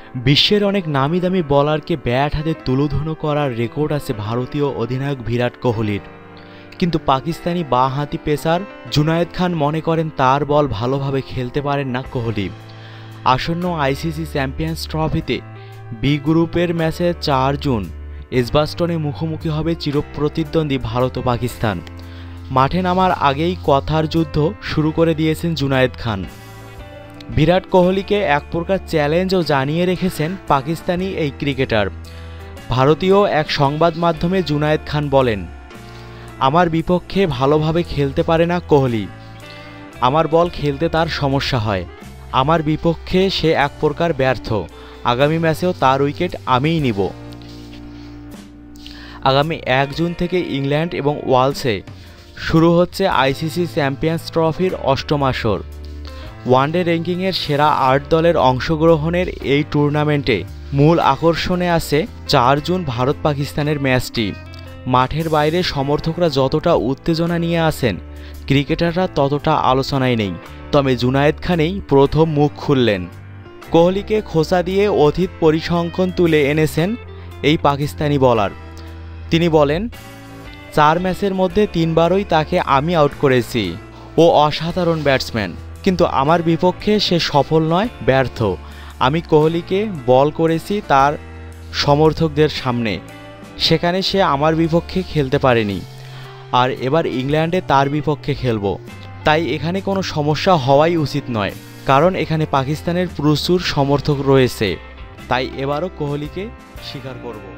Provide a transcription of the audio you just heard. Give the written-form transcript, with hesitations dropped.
বিশ্বের অনেক নামি দামি বলারকে ব্যাট হাতে তুলোধুনো করার রেকর্ড আছে ভারতীয় অধিনায়ক বিরাট কোহলির। কিন্তু পাকিস্তানি বাঁহাতি পেসার জুনায়েদ খান মনে করেন তার বল ভালোভাবে খেলতে পারেন না কোহলি। আসন্ন আইসিসি চ্যাম্পিয়ন্স ট্রফিতে বি গ্রুপের ম্যাচে 4 জুন এজবাস্টনে মুখোমুখি হবে চিরপ্রতিদ্বন্দ্বী ভারত ও পাকিস্তান। মাঠে নামার আগেই কথার যুদ্ধ শুরু করে দিয়েছেন জুনায়েদ খান। বিরাট কোহলিকে এক প্রকার চ্যালেঞ্জও জানিয়ে রেখেছেন পাকিস্তানি এই ক্রিকেটার। ভারতীয় এক সংবাদ মাধ্যমে জুনায়েদ খান বলেন, আমার বিপক্ষে ভালোভাবে খেলতে পারে না কোহলি। আমার বল খেলতে তার সমস্যা হয়। আমার বিপক্ষে সে এক প্রকার ব্যর্থ। আগামী ম্যাচেও তার উইকেট আমিই নিব। আগামী 1 জুন থেকে ইংল্যান্ড এবং ওয়েলসে শুরু হচ্ছে আইসিসি চ্যাম্পিয়ন্স ট্রফির 8ম আসর। ওয়ানডে র্যাঙ্কিংয়ের সেরা 8 দলের অংশগ্রহণের এই টুর্নামেন্টে মূল আকর্ষণে আছে 4 জুন ভারত পাকিস্তানের ম্যাচটি। মাঠের বাইরে সমর্থকরা যতটা উত্তেজনা নিয়ে আসেন, ক্রিকেটাররা ততটা আলোচনায় নেই। তবে জুনায়েদ খানই প্রথম মুখ খুললেন। কোহলিকে খোঁচা দিয়ে অতীত পরিসংখ্যান তুলে এনেছেন এই পাকিস্তানি বলার। তিনি বলেন, 4 ম্যাচের মধ্যে 3 বারই তাকে আমি আউট করেছি। ও অসাধারণ ব্যাটসম্যান, কিন্তু আমার বিপক্ষে সে সফল নয়, ব্যর্থ। আমি কোহলিকে বল করেছি তার সমর্থকদের সামনে, সেখানে সে আমার বিপক্ষে খেলতে পারেনি। আর এবার ইংল্যান্ডে তার বিপক্ষে খেলব, তাই এখানে কোনো সমস্যা হওয়াই উচিত নয়, কারণ এখানে পাকিস্তানের প্রচুর সমর্থক রয়েছে। তাই এবারও কোহলিকে স্বীকার করব।